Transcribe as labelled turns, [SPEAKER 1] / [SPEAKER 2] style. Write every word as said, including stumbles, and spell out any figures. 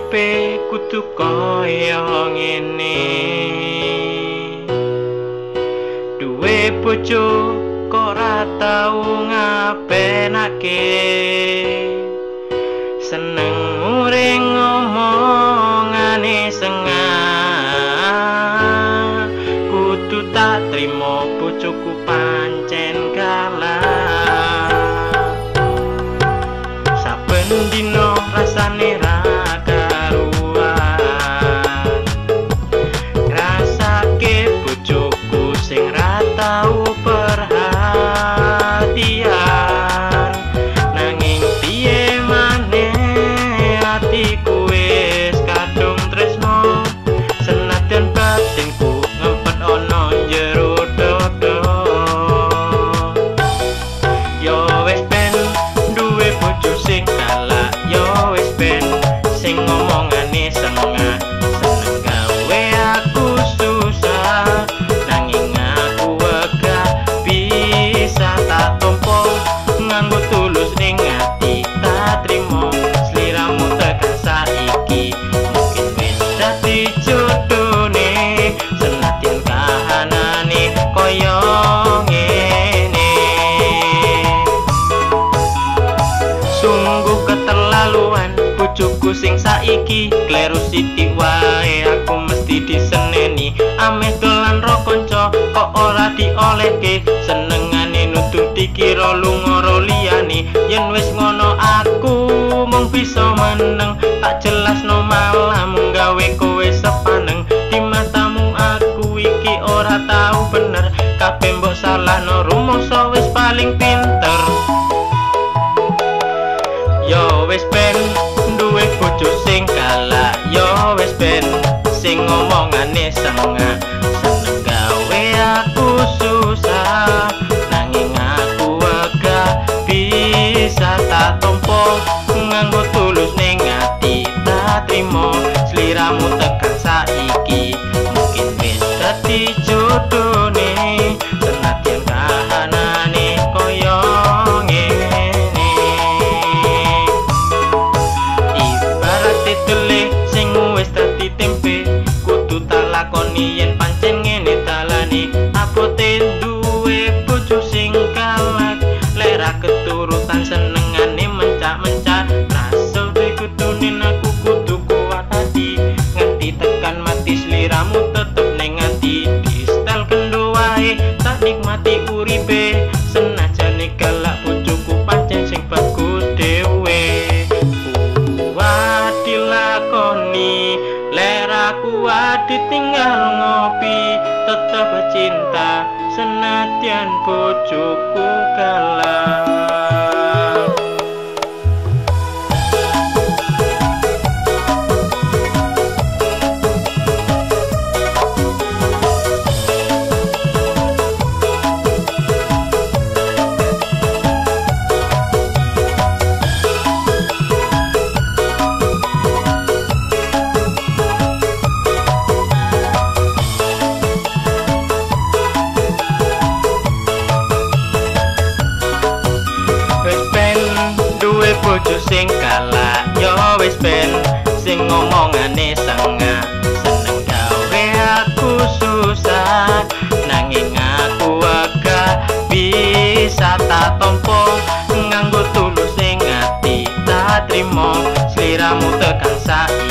[SPEAKER 1] uripe kudu kaya ngene. Duwe bojo kok ora tau ngapenake, seneng muring ngomongane sengah. Kudu tak trimo bojoku pancen kalah. Saben dino rasane ra karuan, ngrasake bojoku sing ra tau perhatian. Nanging piye maneh atiku wis kadung tresno, senadyan batinku ngempet ana jero dodo. Yo wis ben duwe bojo sing kalah, yo wis ben sing ngomongane sengah. Seneng gawe aku susah, nanging aku wegah bisa tak tompo. Nganggo tulus ning ati tak trimo, sliramu tekan saiki mungkin wis dadi jodone. Senadyan kahanane koyo ngene, sungguh keterlaluan bojoku sing saiki. Kleru sithik wae aku mesti diseneni, ameh dolan ro kanca kok ora diolehke. Senengane nuduh dikira lunga ro liyane, yen wis ngono aku mung bisa meneng. Tak jelasno malah mung gawe kowe sepaneng. Di matamu aku iki ora tau bener, kabeh mbok salahno rumangsa wis paling pinter. Yo wis ben duwe bojo sing kalah, yo wis ben sing ngomongane sengah. Seneng gawe aku susah, nanging aku wegah bisa tak tompo. Nganggo tulus ning ati tak trimo, sliramu tekan saiki mungkin wis dadi jodone. Senadyan kahanane koyo ngene, ibarat tele sing wis dadi tempe. Kudu tak lakoni yen pancen ngene dalane. Abote duwe bojo sing kalak, lek ra keturutan senengane mencak-mencak. Rasa kudune aku kudu kuat hati, nganti tekan mati sliramu tetep ning ati. Di stel kendo wae tak nikmati uripe, senajane galak bojoku pancen sing bagus dhewe. Kuat dilakoni, lek ra kuat ditinggal ngopi. Tetep cinta senadyan bojoku kalah. Bojo sing kalah, yo wis ben sing ngomongane sengah. Seneng gawe aku susah, nanging aku wegah bisa tak tompo. Nganggo tulus ning ati tak trimo, sliramu tekan saiki